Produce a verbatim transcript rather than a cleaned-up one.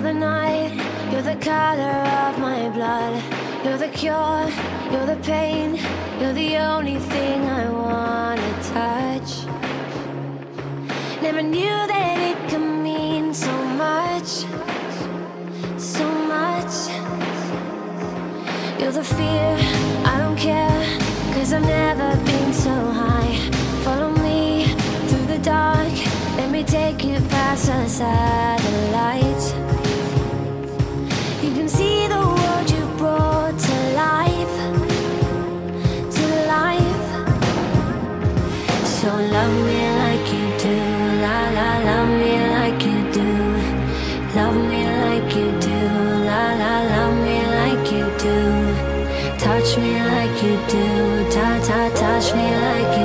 You're the night, you're the color of my blood. You're the cure, you're the pain. You're the only thing I wanna touch. Never knew that it could mean so much, so much. You're the fear, I don't care, cause I've never been so high. Follow me through the dark, let me take you past the satellites. You can see the world you brought to life, to life. So love me like you do, la la, love me like you do. Love me like you do, la la, love me like you do. Touch me like you do, ta ta, touch me like you do.